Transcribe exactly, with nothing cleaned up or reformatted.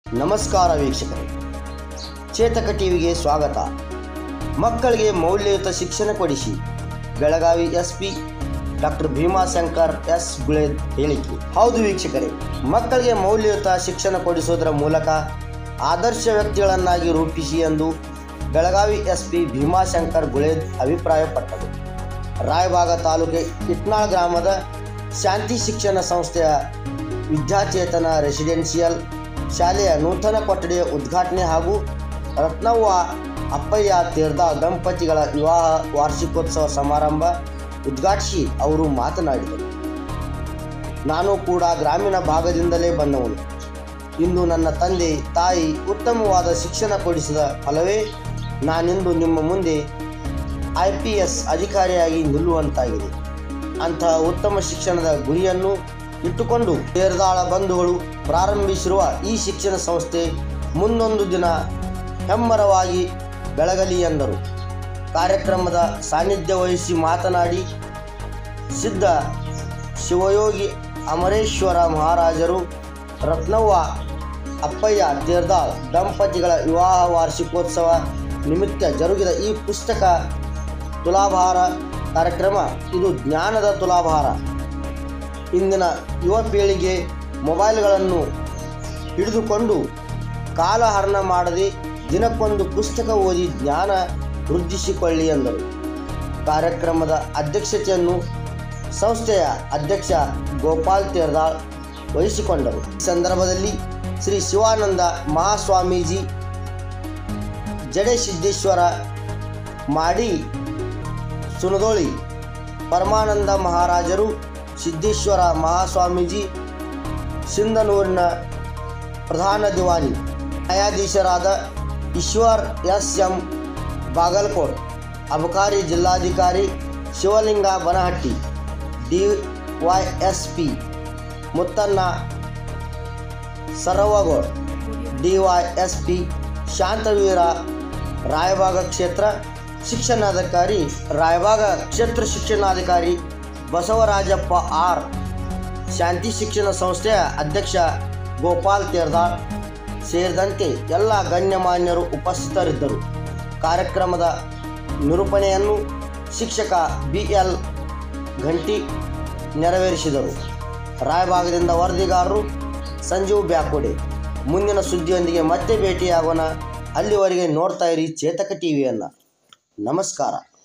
ನಮಸ್ಕಾರ ವೀಕ್ಷಕರೇ, ಚೇತಕ ಟಿವಿಗೆ ಸ್ವಾಗತ. ಮಕ್ಕಳಿಗೆ ಮೌಲ್ಯಯುತ ಶಿಕ್ಷಣ ಕೊಡಿಸಿ Belagavi S P doctor Bhimashankar S Guled ಹೇಳಿಕೆ. ಹೌದು ವೀಕ್ಷಕರೇ, ಮಕ್ಕಳಿಗೆ ಮೌಲ್ಯಯುತ ಶಿಕ್ಷಣ ಕೊಡಿಸುವುದರ ಮೂಲಕ ಆದರ್ಶ ವ್ಯಕ್ತಿಗಳನ್ನಾಗಿ ರೂಪಿಸಿ ಎಂದು ಬೆಳಗಾವಿ ಎಸ್ ಪಿ ಭೀಮಾಶಂಕರ್ ಗುಳೇದ್ ಅಭಿಪ್ರಾಯಪಟ್ಟರು. ರಾಯಬಾಗ ತಾಲೂಕೆ ಇಟ್ನಾಳ್ ಗ್ರಾಮದ ಶಾಂತಿ ಶಿಕ್ಷಣ ಸಂಸ್ಥೆಯ ವಿದ್ಯಾಚೇತನ ರೆಸಿಡೆನ್ಷಿಯಲ್ ಶಾಲೆಯ ನೂತನ ಕೊಠಡಿಯ ಉದ್ಘಾಟನೆ ಹಾಗೂ ರತ್ನವ್ವ ಅಪ್ಪಯ್ಯ ತೇರ್ದಾಳ್ ದಂಪತಿಗಳ ವಿವಾಹ ವಾರ್ಷಿಕೋತ್ಸವ ಸಮಾರಂಭ ಉದ್ಘಾಟಿಸಿ ಅವರು ಮಾತನಾಡಿದರು. ನಾನು ಕೂಡ ಗ್ರಾಮೀಣ ಭಾಗದಿಂದಲೇ ಬಂದವನು. ಇಂದು ನನ್ನ ತಂದೆ ತಾಯಿ ಉತ್ತಮವಾದ ಶಿಕ್ಷಣ ಕೊಡಿಸಿದ ಫಲವೇ ನಾನಿಂದು ನಿಮ್ಮ ಮುಂದೆ ಐ ಪಿ ಎಸ್ ಅಧಿಕಾರಿಯಾಗಿ ನಿಲ್ಲುವಂತಾಗಿದೆ. ಅಂತಹ ಉತ್ತಮ ಶಿಕ್ಷಣದ ಗುರಿಯನ್ನು ಇಟ್ಟುಕೊಂಡು ತೇರ್ದಾಳ ಬಂಧುಗಳು ಪ್ರಾರಂಭಿಸಿರುವ ಈ ಶಿಕ್ಷಣ ಸಂಸ್ಥೆ ಮುಂದೊಂದು ದಿನ ಹೆಮ್ಮರವಾಗಿ ಬೆಳಗಲಿ ಎಂದರು. ಕಾರ್ಯಕ್ರಮದ ಸಾನ್ನಿಧ್ಯ ವಹಿಸಿ ಮಾತನಾಡಿ ಸಿದ್ಧ ಶಿವಯೋಗಿ ಅಮರೇಶ್ವರ ಮಹಾರಾಜರು ರತ್ನವ್ವ ಅಪ್ಪಯ್ಯ ತೇರ್ದಾಳ್ ದಂಪತಿಗಳ ವಿವಾಹ ವಾರ್ಷಿಕೋತ್ಸವ ನಿಮಿತ್ತ ಜರುಗಿದ ಈ ಪುಸ್ತಕ ತುಲಾಭಾರ ಕಾರ್ಯಕ್ರಮ ಇದು ಜ್ಞಾನದ ತುಲಾಭಾರ. ಇಂದಿನ ಯುವ ಪೀಳಿಗೆ ಮೊಬೈಲ್ಗಳನ್ನು ಹಿಡಿದುಕೊಂಡು ಕಾಲಹರಣ ಮಾಡದೆ ದಿನಕ್ಕೊಂದು ಪುಸ್ತಕ ಓದಿ ಜ್ಞಾನ ವೃದ್ಧಿಸಿಕೊಳ್ಳಿ ಎಂದರು. ಕಾರ್ಯಕ್ರಮದ ಅಧ್ಯಕ್ಷತೆಯನ್ನು ಸಂಸ್ಥೆಯ ಅಧ್ಯಕ್ಷ ಗೋಪಾಲ್ ತೇರ್ದಾಳ್ ವಹಿಸಿಕೊಂಡರು. ಈ ಸಂದರ್ಭದಲ್ಲಿ ಶ್ರೀ ಶಿವಾನಂದ ಮಹಾಸ್ವಾಮೀಜಿ, ಜಡೆಸಿದ್ದೇಶ್ವರ ಮಾಡಿ ಸುನದೋಳಿ, ಪರಮಾನಂದ ಮಹಾರಾಜರು, ಸಿದ್ದೇಶ್ವರ ಮಹಾಸ್ವಾಮೀಜಿ, ಸಿಂಧನೂರಿನ ಪ್ರಧಾನ ದಿವಾನಿ, ನ್ಯಾಯಾಧೀಶರಾದ ಈಶ್ವರ್ ಎಸ್ ಎಂ ಬಾಗಲಕೋಟ್, ಅಬಕಾರಿ ಜಿಲ್ಲಾಧಿಕಾರಿ Shivalinga Banahatti, D Y S P Muttanna Saravagol, D Y S P Shantaveera, Raybag ಕ್ಷೇತ್ರ ಶಿಕ್ಷಣಾಧಿಕಾರಿ ರಾಯಬಾಗ ಕ್ಷೇತ್ರ ಶಿಕ್ಷಣಾಧಿಕಾರಿ ಬಸವರಾಜಪ್ಪ ಆರ್, ಶಾಂತಿ ಶಿಕ್ಷಣ ಸಂಸ್ಥೆಯ ಅಧ್ಯಕ್ಷ ಗೋಪಾಲ್ ತೇರ್ದಾಳ್ ಸೇರಿದಂತೆ ಎಲ್ಲ ಗಣ್ಯಮಾನ್ಯರು ಉಪಸ್ಥಿತರಿದ್ದರು. ಕಾರ್ಯಕ್ರಮದ ನಿರೂಪಣೆಯನ್ನು ಶಿಕ್ಷಕ ಬಿ ಎಲ್ ಘಂಟಿ ನೆರವೇರಿಸಿದರು. ರಾಯಬಾಗದಿಂದ ವರದಿಗಾರರು ಸಂಜೀವ್ ಬ್ಯಾಕೋಡೆ. ಮುಂದಿನ ಸುದ್ದಿಯೊಂದಿಗೆ ಮತ್ತೆ ಭೇಟಿಯಾಗೋಣ. ಅಲ್ಲಿವರೆಗೆ ನೋಡ್ತಾ ಇರಿ ಚೇತಕ ಟಿವಿಯನ್ನು. ನಮಸ್ಕಾರ.